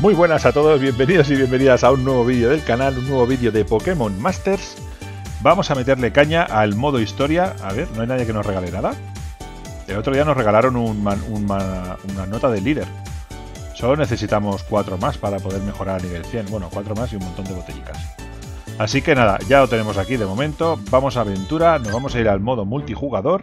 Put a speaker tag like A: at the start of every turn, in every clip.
A: Muy buenas a todos, bienvenidos y bienvenidas a un nuevo vídeo del canal, un nuevo vídeo de Pokémon Masters. Vamos a meterle caña al modo historia. A ver, no hay nadie que nos regale nada. El otro día nos regalaron una nota de líder. Solo necesitamos 4 más para poder mejorar a nivel 100. Bueno, 4 más y un montón de botellicas. Así que nada, ya lo tenemos aquí de momento. Vamos a aventura, nos vamos a ir al modo multijugador.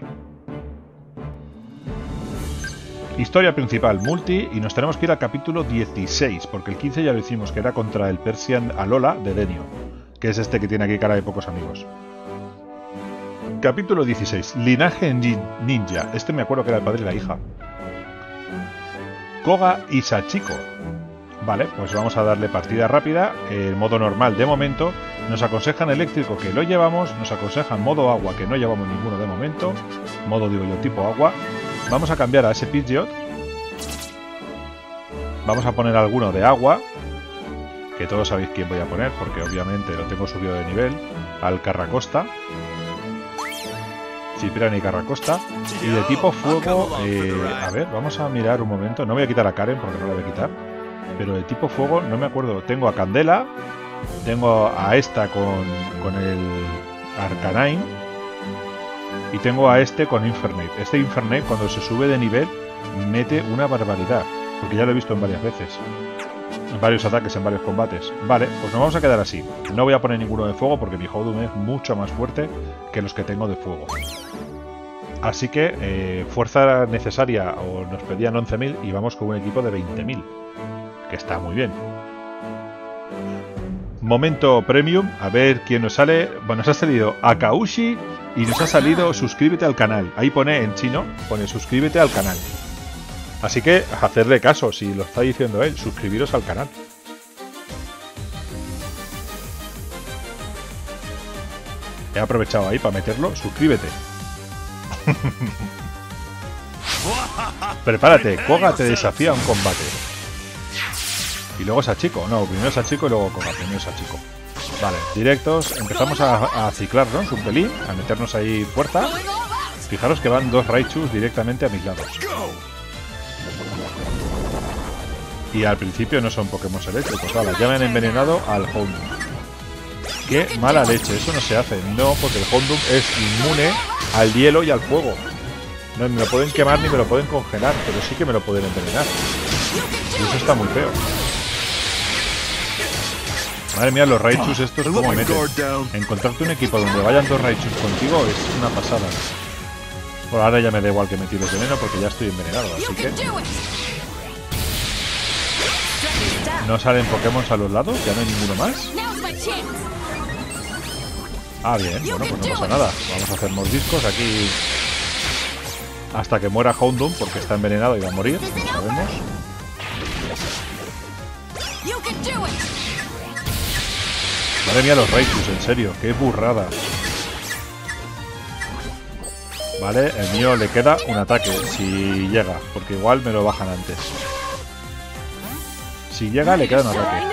A: Historia principal multi y nos tenemos que ir al capítulo 16, porque el 15 ya lo hicimos, que era contra el Persian Alola de Denio, que es este que tiene aquí cara de pocos amigos. Capítulo 16, Linaje Ninja. Este me acuerdo que era el padre y la hija. Koga y Sachiko. Vale, pues vamos a darle partida rápida. El modo normal de momento. Nos aconsejan eléctrico, que lo llevamos. Nos aconsejan modo agua, que no llevamos ninguno de momento. Modo, digo yo, tipo agua. Vamos a cambiar a ese Pidgeot. Vamos a poner alguno de agua, que todos sabéis quién voy a poner, porque obviamente lo tengo subido de nivel. Al Carracosta. Cipriano y Carracosta. Y de tipo fuego, a ver, vamos a mirar un momento. No voy a quitar a Karen porque no la voy a quitar. Pero de tipo fuego, no me acuerdo. Tengo a Candela. Tengo a esta con el Arcanine. Y tengo a este con Infernape. Este Infernape, cuando se sube de nivel, mete una barbaridad. Porque ya lo he visto en varias veces. En varios ataques, en varios combates. Vale, pues nos vamos a quedar así. No voy a poner ninguno de fuego porque mi Houndoom es mucho más fuerte que los que tengo de fuego. Así que, fuerza necesaria, o nos pedían 11.000 y vamos con un equipo de 20.000. Que está muy bien. Momento premium, a ver quién nos sale. Bueno, nos ha salido Akaushi y nos ha salido suscríbete al canal. Ahí pone en chino, pone suscríbete al canal. Así que hacerle caso, si lo está diciendo él, suscribiros al canal. He aprovechado ahí para meterlo, suscríbete. Prepárate, Koga te desafía a un combate. Y luego Sachiko, no, primero Sachiko y luego Koga, primero Sachiko. Vale, directos, empezamos a ciclarnos un pelín, a meternos ahí fuerza. Fijaros que van 2 Raichus directamente a mis lados. Y al principio no son Pokémon eléctricos, vale, ya me han envenenado al Houndoom. Qué mala leche, eso no se hace, no, porque el Houndoom es inmune al hielo y al fuego. No me lo pueden quemar ni me lo pueden congelar, pero sí que me lo pueden envenenar. Y eso está muy feo. Madre mía, los Raichus estos como meten. Encontrarte un equipo donde vayan 2 Raichus contigo es una pasada. Bueno, ahora ya me da igual que me tires veneno porque ya estoy envenenado, así que... ¿No salen Pokémon a los lados? ¿Ya no hay ninguno más? Ah, bien, bueno, pues no pasa nada. Vamos a hacer mordiscos aquí hasta que muera Houndoom porque está envenenado y va a morir, no sabemos. Madre mía, los Raichus, en serio, qué burrada. Vale, el mío le queda un ataque, si llega, porque igual me lo bajan antes. Si llega, le queda un ataque.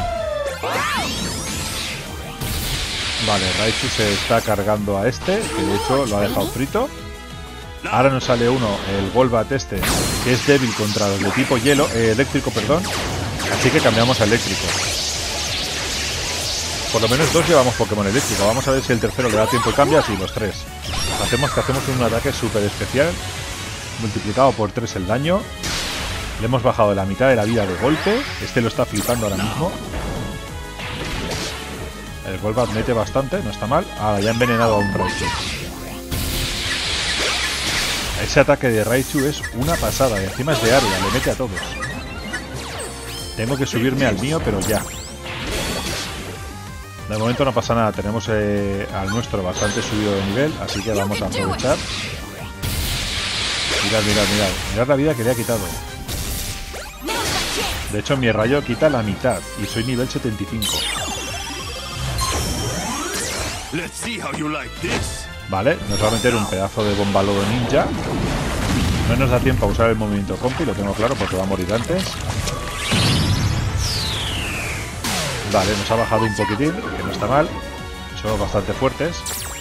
A: Vale, Raichu se está cargando a este, que de hecho lo ha dejado frito. Ahora nos sale uno, el Golbat este, que es débil contra los de tipo hielo, eléctrico, perdón. Así que cambiamos a eléctrico. Por lo menos 2 llevamos Pokémon eléctrico. Vamos a ver si el tercero le da tiempo y cambia. Sí, los 3. Hacemos un ataque súper especial. Multiplicado por 3 el daño. Le hemos bajado de la mitad de la vida de golpe. Este lo está flipando ahora mismo. El Golbat mete bastante, no está mal. Ah, ya ha envenenado a un Raichu. Ese ataque de Raichu es una pasada. Y encima es de área, le mete a todos. Tengo que subirme al mío, pero ya. De momento no pasa nada, tenemos al nuestro bastante subido de nivel, así que vamos a aprovechar. Mirad la vida que le ha quitado. De hecho mi rayo quita la mitad y soy nivel 75. Vale, nos va a meter un pedazo de bomba lodo ninja. No nos da tiempo a usar el movimiento compi, lo tengo claro porque va a morir antes. Vale, nos ha bajado un poquitín, que no está mal. Son bastante fuertes.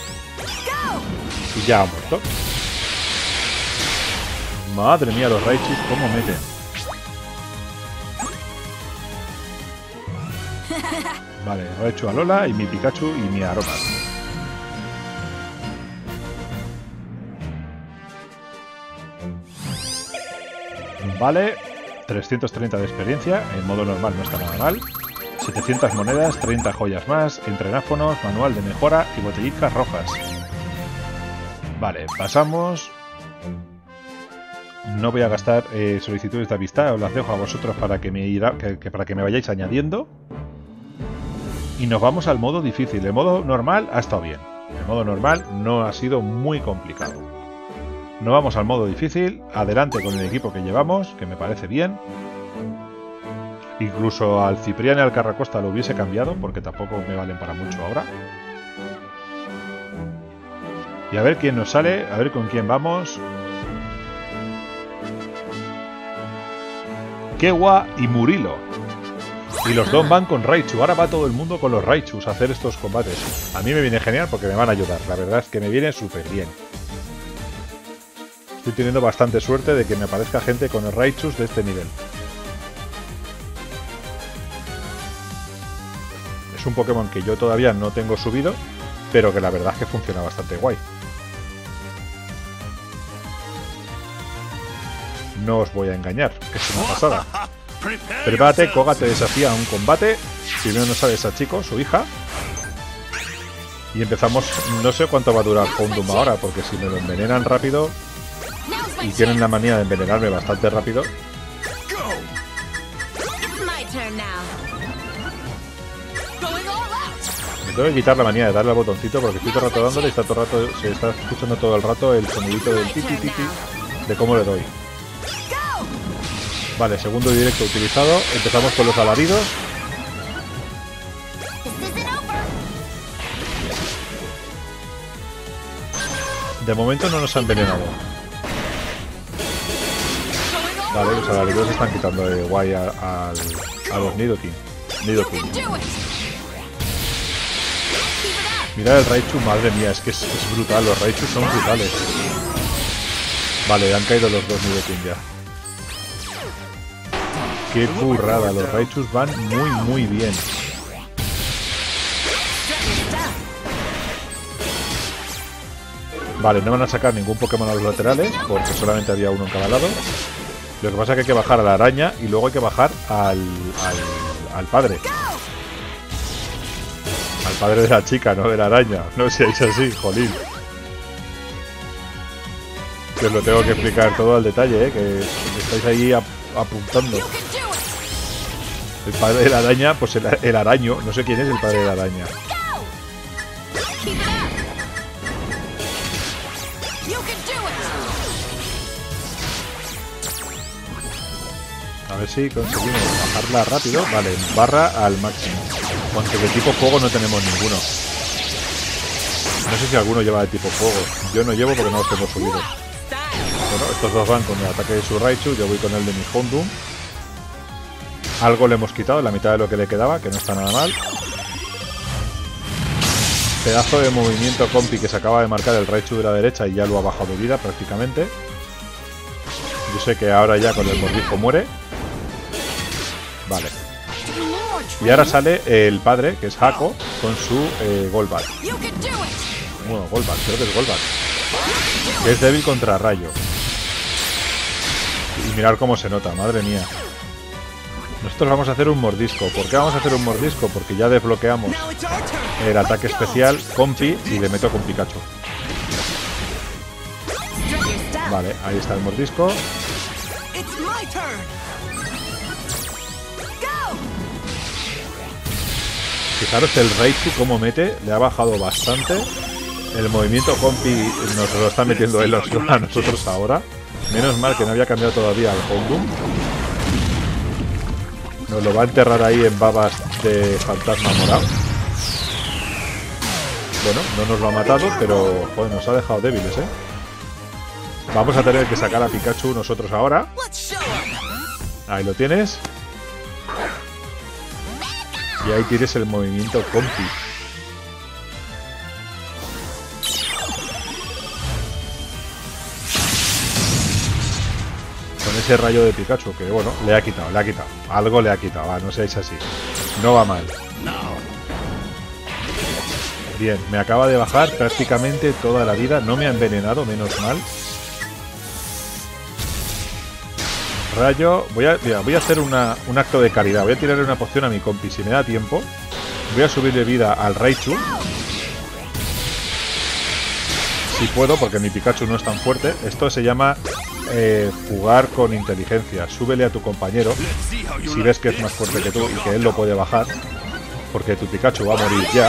A: Y ya ha muerto. Madre mía, los Raichus, cómo meten. Vale, Raichu Alola y mi Pikachu y mi Aromat. Vale, 330 de experiencia, en modo normal no está nada mal. 700 monedas, 30 joyas más, entrenáfonos, manual de mejora y botellitas rojas. Vale, pasamos. No voy a gastar solicitudes de amistad, os las dejo a vosotros para que me vayáis añadiendo. Y nos vamos al modo difícil. El modo normal ha estado bien. El modo normal no ha sido muy complicado. Nos vamos al modo difícil, adelante con el equipo que llevamos, que me parece bien. Incluso al Cipriano y al Carracosta lo hubiese cambiado, porque tampoco me valen para mucho ahora. Y a ver quién nos sale, a ver con quién vamos. Kewa y Murilo. Y los dos van con Raichu. Ahora va todo el mundo con los Raichus a hacer estos combates. A mí me viene genial porque me van a ayudar. La verdad es que me viene súper bien. Estoy teniendo bastante suerte de que me aparezca gente con los Raichus de este nivel. Es un Pokémon que yo todavía no tengo subido, pero que la verdad es que funciona bastante guay. No os voy a engañar, es una pasada. Prepárate, Koga te desafía a un combate. Primero nos sale esa chico, su hija. Y empezamos, no sé cuánto va a durar Houndoom ahora, porque si me lo envenenan rápido, y tienen la manía de envenenarme bastante rápido. Me tengo que quitar la manía de darle al botoncito porque estoy todo el rato dándole y está todo el rato, se está escuchando todo el rato el sonidito del ti de cómo le doy. Vale, segundo directo utilizado. Empezamos con los alaridos. De momento no nos ha envenenado. Vale, los alaridos están quitando de guay a los Nidoking. Mirad el Raichu, madre mía, es que es brutal. Los Raichu son brutales. Vale, han caído los dos Nidoking ya. Qué burrada, los Raichus van muy bien. Vale, no van a sacar ningún Pokémon a los laterales porque solamente había uno en cada lado. Lo que pasa es que hay que bajar a la araña y luego hay que bajar al padre. Al padre de la chica, no de la araña. No seáis así, jolín. Que os lo tengo que explicar todo al detalle, que estáis ahí apuntando. El padre de la araña, pues el araño. No sé quién es el padre de la araña. A ver si conseguimos bajarla rápido. Vale, barra al máximo. Aunque de tipo fuego no tenemos ninguno. No sé si alguno lleva de tipo fuego. Yo no llevo porque no los tengo subidos. Bueno, estos dos van con el ataque de su Raichu. Yo voy con el de mi Houndoom. Algo le hemos quitado, la mitad de lo que le quedaba, que no está nada mal. Pedazo de movimiento compi que se acaba de marcar el Raichu de la derecha y ya lo ha bajado de vida prácticamente. Yo sé que ahora ya con el mordisco muere. Vale. Y ahora sale el padre, que es Hako, con su Golbat. Bueno, Golbat, creo que es Golbat. Que es débil contra rayo. Y mirar cómo se nota, madre mía. Nosotros vamos a hacer un mordisco. ¿Por qué vamos a hacer un mordisco? Porque ya desbloqueamos el ataque especial Compi y le meto con Pikachu. Vale, ahí está el mordisco. Fijaros el Raichu como mete, le ha bajado bastante. El movimiento Compi nos lo está metiendo él a nosotros ahora. Menos mal que no había cambiado todavía al Houndoom. Nos lo va a enterrar ahí en babas de fantasma morado. Bueno, no nos lo ha matado, pero joder, nos ha dejado débiles, ¿eh? Vamos a tener que sacar a Pikachu nosotros ahora. Ahí lo tienes. Y ahí tienes el movimiento Compi. Con ese rayo de Pikachu que, bueno, le ha quitado. Algo le ha quitado, no seáis así. No va mal. Bien, me acaba de bajar prácticamente toda la vida. No me ha envenenado, menos mal. Rayo. Voy a hacer un acto de caridad. Voy a tirarle una poción a mi compi. Si me da tiempo, voy a subirle vida al Raichu. Si puedo, porque mi Pikachu no es tan fuerte. Esto se llama jugar con inteligencia. Súbele a tu compañero si ves que es más fuerte que tú y que él lo puede bajar, porque tu Pikachu va a morir ya.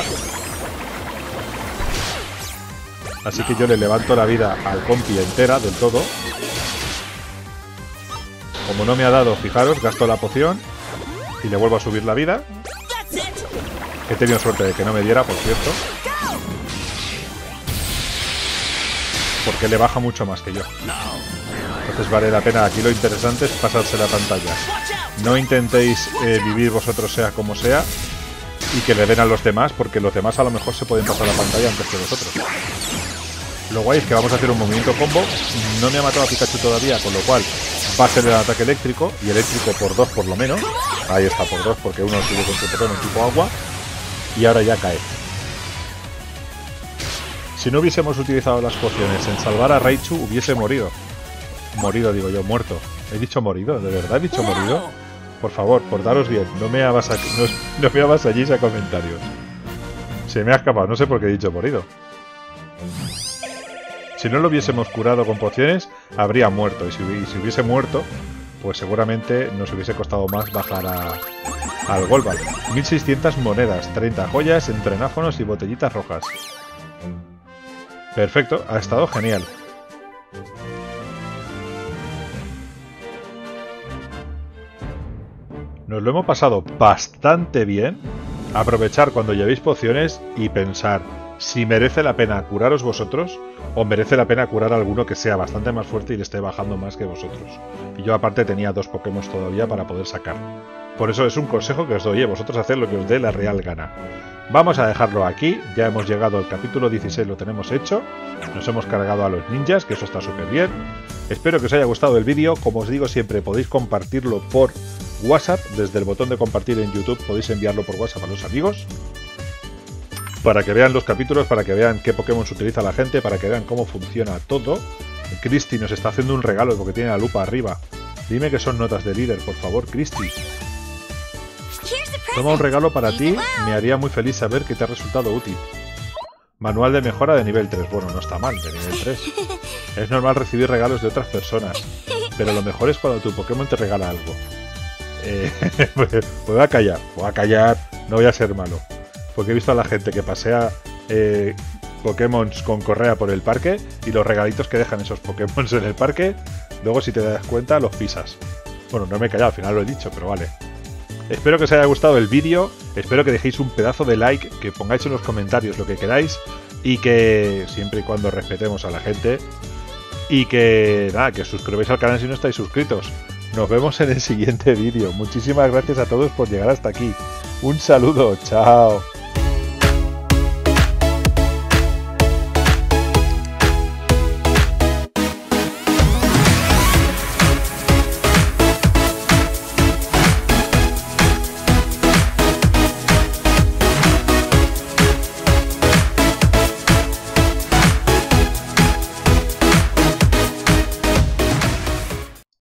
A: Así que yo le levanto la vida al compi entera del todo. Como no me ha dado, fijaros, gasto la poción y le vuelvo a subir la vida. He tenido suerte de que no me diera, por cierto, porque le baja mucho más que yo. Entonces vale la pena. Aquí lo interesante es pasarse la pantalla. No intentéis vivir vosotros sea como sea y que le den a los demás, porque los demás a lo mejor se pueden pasar la pantalla antes que vosotros. Lo guay es que vamos a hacer un movimiento combo. No me ha matado a Pikachu todavía, con lo cual va a ser el ataque eléctrico, y eléctrico por 2 por lo menos. Ahí está, por 2, porque uno sigue con su Pokémon tipo agua. Y ahora ya cae. Si no hubiésemos utilizado las pociones en salvar a Raichu, hubiese morido. Morido, digo yo, muerto. ¿He dicho morido? ¿De verdad he dicho morido? Por favor, portaros bien. No me avasalléis a comentarios. Se me ha escapado, no sé por qué he dicho morido. Si no lo hubiésemos curado con pociones, habría muerto. Y si hubiese muerto, pues seguramente nos hubiese costado más bajar al Golbat. 1600 monedas, 30 joyas, entrenáfonos y botellitas rojas. Perfecto, ha estado genial. Nos lo hemos pasado bastante bien. Aprovechar cuando llevéis pociones y pensar si merece la pena curaros vosotros o merece la pena curar a alguno que sea bastante más fuerte y le esté bajando más que vosotros. Y yo aparte tenía 2 Pokémon todavía para poder sacar. Por eso es un consejo que os doy, vosotros haced lo que os dé la real gana. Vamos a dejarlo aquí, ya hemos llegado al capítulo 16, lo tenemos hecho. Nos hemos cargado a los ninjas, que eso está súper bien. Espero que os haya gustado el vídeo. Como os digo siempre, podéis compartirlo por WhatsApp. Desde el botón de compartir en YouTube podéis enviarlo por WhatsApp a los amigos, para que vean los capítulos, para que vean qué Pokémon se utiliza la gente, para que vean cómo funciona todo. Cristi nos está haciendo un regalo porque tiene la lupa arriba. Dime que son notas de líder, por favor, Cristi. Toma un regalo para ti, me haría muy feliz saber que te ha resultado útil. Manual de mejora de nivel 3. Bueno, no está mal, de nivel 3. Es normal recibir regalos de otras personas, pero lo mejor es cuando tu Pokémon te regala algo. Pues voy a callar, no voy a ser malo. Porque he visto a la gente que pasea Pokémon con correa por el parque y los regalitos que dejan esos Pokémon en el parque, luego si te das cuenta los pisas. Bueno, no me he callado, al final lo he dicho, pero vale. Espero que os haya gustado el vídeo, espero que dejéis un pedazo de like, que pongáis en los comentarios lo que queráis y que siempre y cuando respetemos a la gente y que nada, que os suscribáis al canal si no estáis suscritos. Nos vemos en el siguiente vídeo. Muchísimas gracias a todos por llegar hasta aquí. Un saludo, chao.